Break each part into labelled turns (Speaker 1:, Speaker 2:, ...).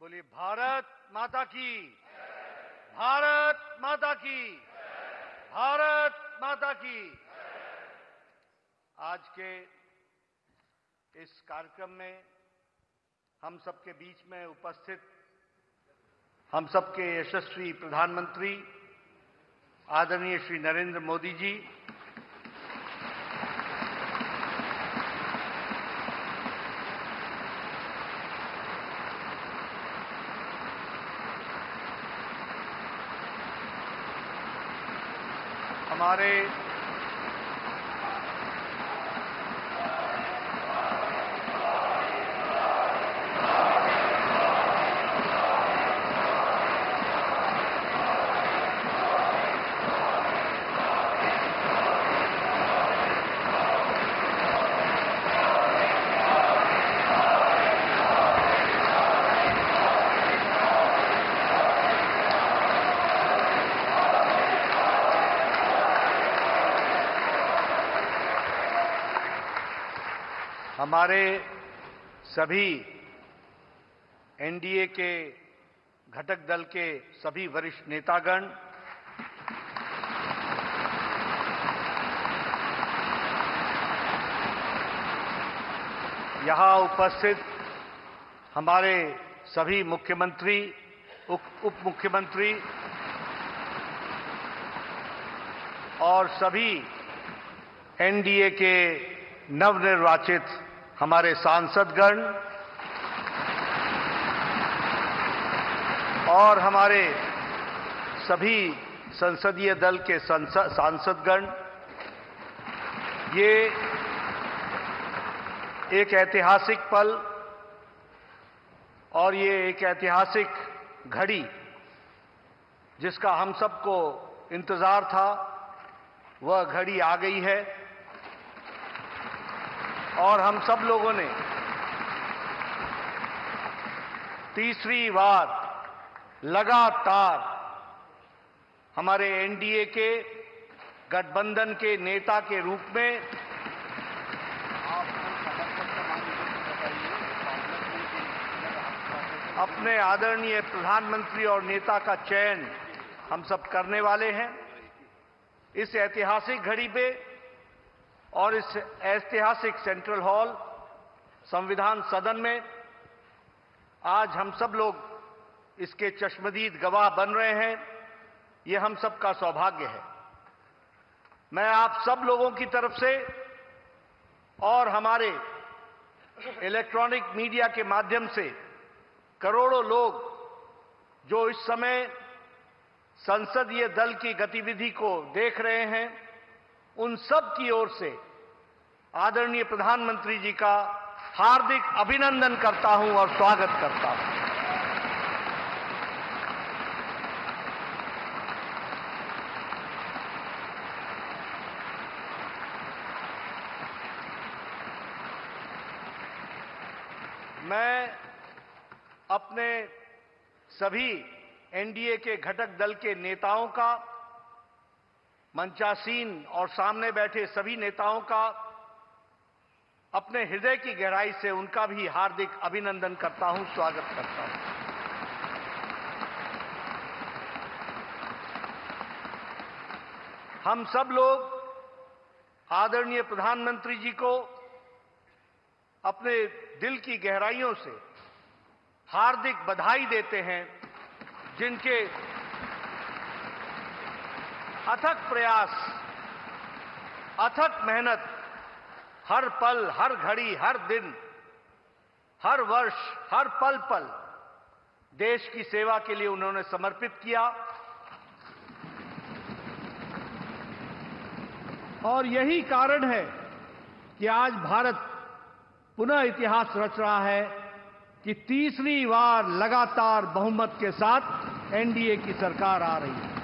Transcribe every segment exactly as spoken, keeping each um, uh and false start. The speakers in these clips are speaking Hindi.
Speaker 1: बोलिए भारत माता की, भारत माता की, भारत माता की। आज के इस कार्यक्रम में हम सबके बीच में उपस्थित हम सबके यशस्वी प्रधानमंत्री आदरणीय श्री नरेंद्र मोदी जी, हमारे हमारे सभी एनडीए के घटक दल के सभी वरिष्ठ नेतागण, यहां उपस्थित हमारे सभी मुख्यमंत्री, उप मुख्यमंत्री और सभी एनडीए के नवनिर्वाचित हमारे सांसदगण और हमारे सभी संसदीय दल के सांसदगण, ये एक ऐतिहासिक पल और ये एक ऐतिहासिक घड़ी जिसका हम सबको इंतजार था, वह घड़ी आ गई है और हम सब लोगों ने तीसरी बार लगातार हमारे एनडीए के गठबंधन के नेता के रूप में अपने आदरणीय प्रधानमंत्री और नेता का चयन हम सब करने वाले हैं। इस ऐतिहासिक घड़ी पे और इस ऐतिहासिक सेंट्रल हॉल संविधान सदन में आज हम सब लोग इसके चश्मदीद गवाह बन रहे हैं। ये हम सबका सौभाग्य है। मैं आप सब लोगों की तरफ से और हमारे इलेक्ट्रॉनिक मीडिया के माध्यम से करोड़ों लोग जो इस समय संसदीय दल की गतिविधि को देख रहे हैं, उन सब की ओर से आदरणीय प्रधानमंत्री जी का हार्दिक अभिनंदन करता हूं और स्वागत करता हूं। मैं अपने सभी एनडीए के घटक दल के नेताओं का, मंचासीन और सामने बैठे सभी नेताओं का अपने हृदय की गहराई से उनका भी हार्दिक अभिनंदन करता हूं, स्वागत करता हूं। हम सब लोग आदरणीय प्रधानमंत्री जी को अपने दिल की गहराइयों से हार्दिक बधाई देते हैं, जिनके अथक प्रयास, अथक मेहनत हर पल, हर घड़ी, हर दिन, हर वर्ष, हर पल पल देश की सेवा के लिए उन्होंने समर्पित किया। और यही कारण है कि आज भारत पुनः इतिहास रच रहा है कि तीसरी बार लगातार बहुमत के साथ एनडीए की सरकार आ रही है।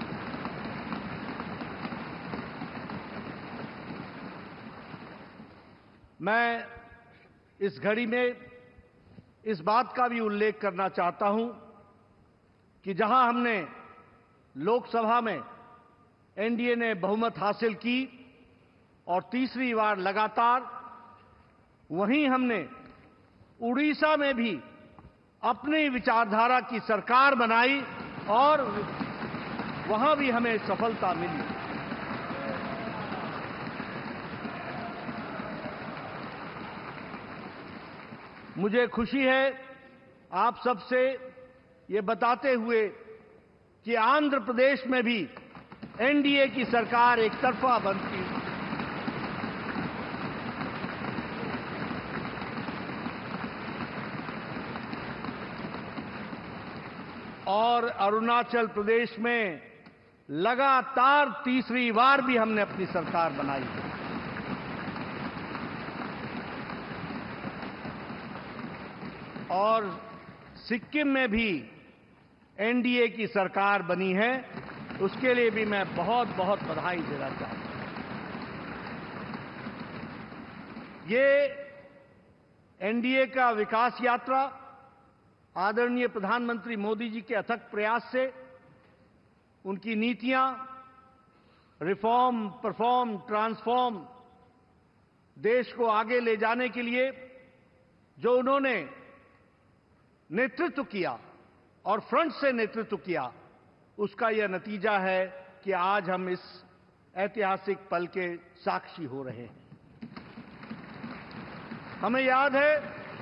Speaker 1: मैं इस घड़ी में इस बात का भी उल्लेख करना चाहता हूं कि जहां हमने लोकसभा में एनडीए ने बहुमत हासिल की और तीसरी बार लगातार, वहीं हमने उड़ीसा में भी अपनी विचारधारा की सरकार बनाई और वहां भी हमें सफलता मिली। मुझे खुशी है आप सबसे ये बताते हुए कि आंध्र प्रदेश में भी एनडीए की सरकार एक तरफा बनती और अरुणाचल प्रदेश में लगातार तीसरी बार भी हमने अपनी सरकार बनाई है। और सिक्किम में भी एनडीए की सरकार बनी है, उसके लिए भी मैं बहुत बहुत बधाई देना चाहता हूं। ये एनडीए का विकास यात्रा आदरणीय प्रधानमंत्री मोदी जी के अथक प्रयास से, उनकी नीतियां रिफॉर्म, परफॉर्म, ट्रांसफॉर्म देश को आगे ले जाने के लिए जो उन्होंने नेतृत्व किया और फ्रंट से नेतृत्व किया, उसका यह नतीजा है कि आज हम इस ऐतिहासिक पल के साक्षी हो रहे हैं। हमें याद है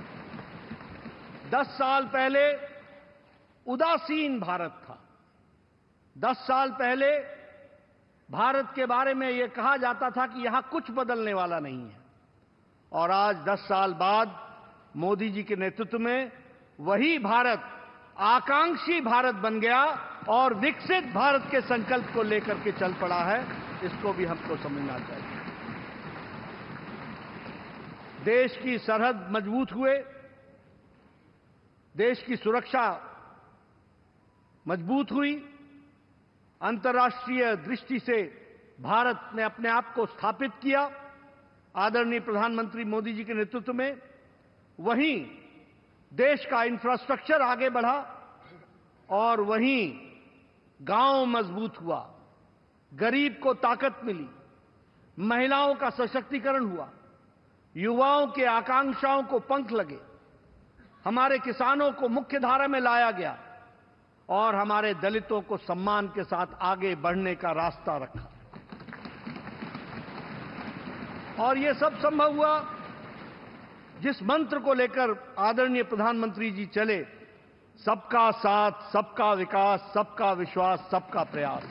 Speaker 1: दस साल पहले उदासीन भारत था। दस साल पहले भारत के बारे में यह कहा जाता था कि यहां कुछ बदलने वाला नहीं है, और आज दस साल बाद मोदी जी के नेतृत्व में वही भारत आकांक्षी भारत बन गया और विकसित भारत के संकल्प को लेकर के चल पड़ा है। इसको भी हमको समझना चाहिए। देश की सरहद मजबूत हुए, देश की सुरक्षा मजबूत हुई, अंतर्राष्ट्रीय दृष्टि से भारत ने अपने आप को स्थापित किया आदरणीय प्रधानमंत्री मोदी जी के नेतृत्व में। वहीं देश का इंफ्रास्ट्रक्चर आगे बढ़ा और वहीं गांव मजबूत हुआ, गरीब को ताकत मिली, महिलाओं का सशक्तिकरण हुआ, युवाओं के आकांक्षाओं को पंख लगे, हमारे किसानों को मुख्य धारा में लाया गया और हमारे दलितों को सम्मान के साथ आगे बढ़ने का रास्ता रखा। और यह सब संभव हुआ जिस मंत्र को लेकर आदरणीय प्रधानमंत्री जी चले, सबका साथ, सबका विकास, सबका विश्वास, सबका प्रयास।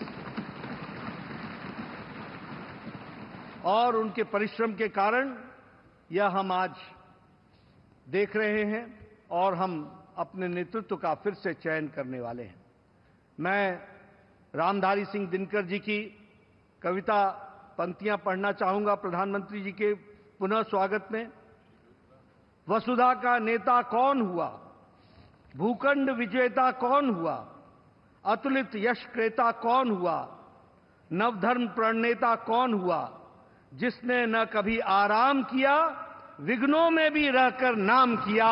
Speaker 1: और उनके परिश्रम के कारण यह हम आज देख रहे हैं और हम अपने नेतृत्व का फिर से चयन करने वाले हैं। मैं रामधारी सिंह दिनकर जी की कविता पंक्तियां पढ़ना चाहूंगा प्रधानमंत्री जी के पुनः स्वागत में। वसुधा का नेता कौन हुआ, भूखंड विजेता कौन हुआ, अतुलित यश क्रेता कौन हुआ, नवधर्म प्रणेता कौन हुआ, जिसने न कभी आराम किया, विघ्नों में भी रहकर नाम किया।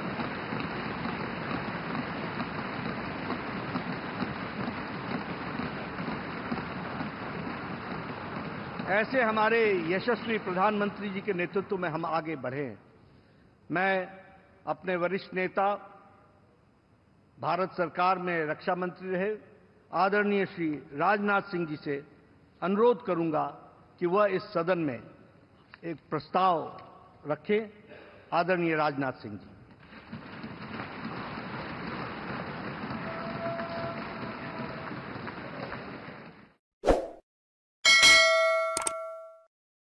Speaker 1: ऐसे हमारे यशस्वी प्रधानमंत्री जी के नेतृत्व में हम आगे बढ़े। मैं अपने वरिष्ठ नेता, भारत सरकार में रक्षा मंत्री रहे आदरणीय श्री राजनाथ सिंह जी से अनुरोध करूंगा कि वह इस सदन में एक प्रस्ताव रखें। आदरणीय राजनाथ सिंह जी।